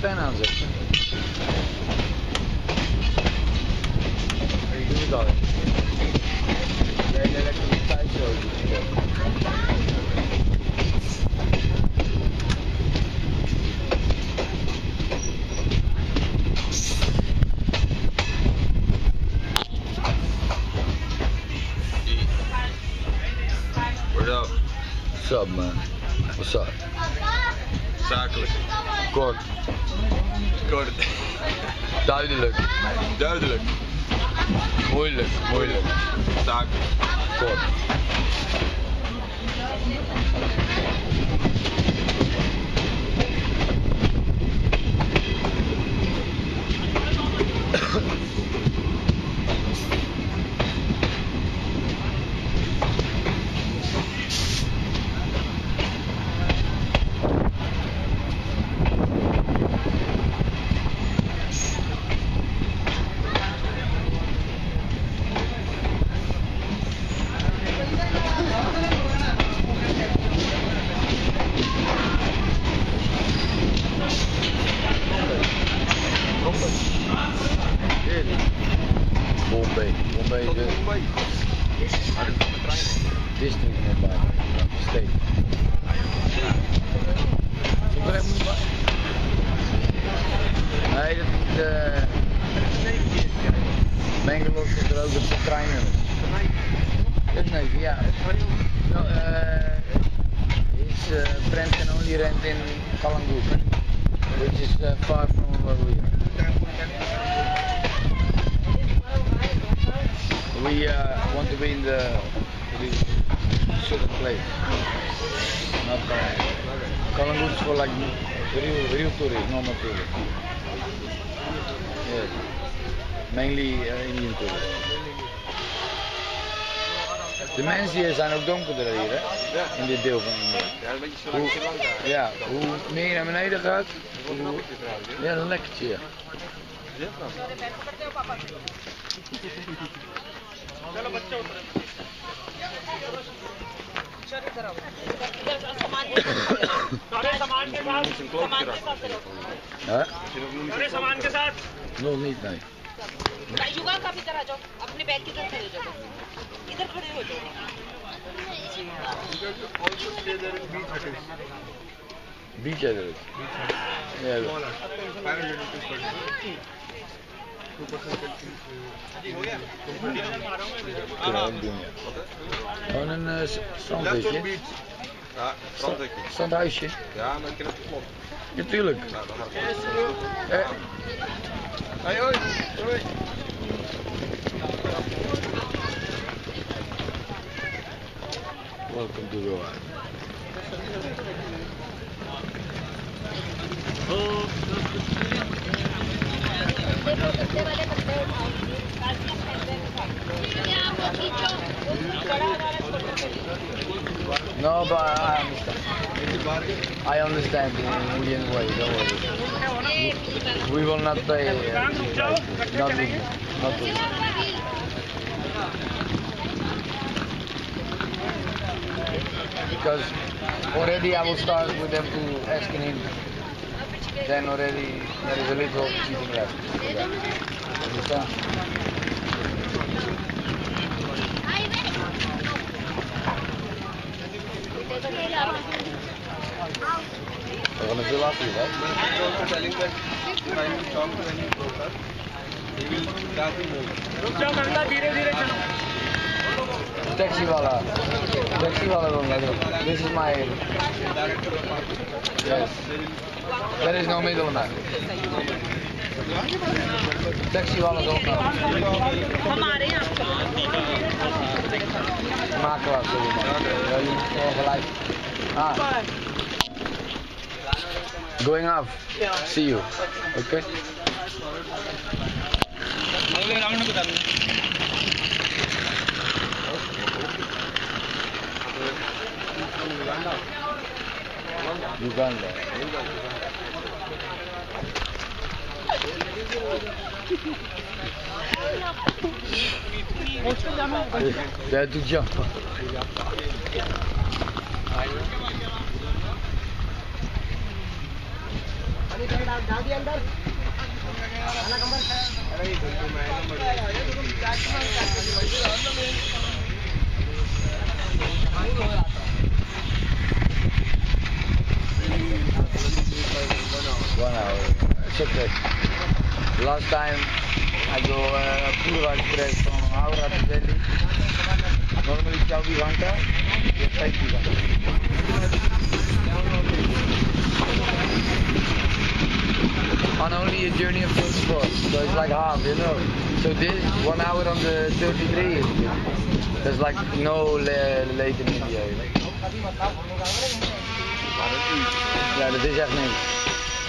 meteen aanzetten. Ik doe het al. De hele elektriciteit zo. What up? What's up, man? What's up? Zakelijk. Kort. Kort. Duidelijk. Duidelijk. Moeilijk. Moeilijk. Zakelijk. Kort. Bombay. Bombay is de district Mumbai. State. Nee, dat Bangalore zit er ook op de treinen. Dit nee, ja. No, his friend can only rent in Kalangut, which is far from where we are. We want to be in the certain place. Not Kalangut is for like real tourists, normal tourists. Yes. Mainly Indian tourists. De mensen hier zijn ook donkerder hier, hè? In dit deel van India. Ja, een beetje zo lang Sri Lanka. Ja, hoe meer je naar beneden gaat, hoe... Ja, dan lekker je. Nog niet, nee. युवा का भी तरह जाओ अपने bag की तरफ खड़े हो जाओ इधर खड़े हो जाओ Beach address. Ja. Kunnen we ook doen, ja. Gewoon een strandhuisje. Ja, strandhekje. Strandhuisje. Ja, maar ik ken het klopt. Ja, tuurlijk. Nou, dan gaat het. Hoi, hoi. Hoi. Welcome to Goa. No, but I understand. I understand in Indian way, don't worry. We will not pay. Not with. Because already I will start with them to asking him. Then already there is a little cheating left. Understand? We gaan er veel af hier, hè? Taxi wala will not. This is my area. Yes. There is no middleman. Taxi wala will not. Makelaar, sorry. Ja, je moet gewoon gelijk. Going off. See you. Okay? Uganda. Jij doet jammer. डाल दिया अंदर खाना कमर अरे Success. Last time I go Purva Express from Howrah to Delhi. Normally 24 घंटा, ये 35 घंटा. On only a journey of 24, so it's like half, you know. So this 1 hour on the 33 is good. There's like no late in India. Ja, dat is echt niks.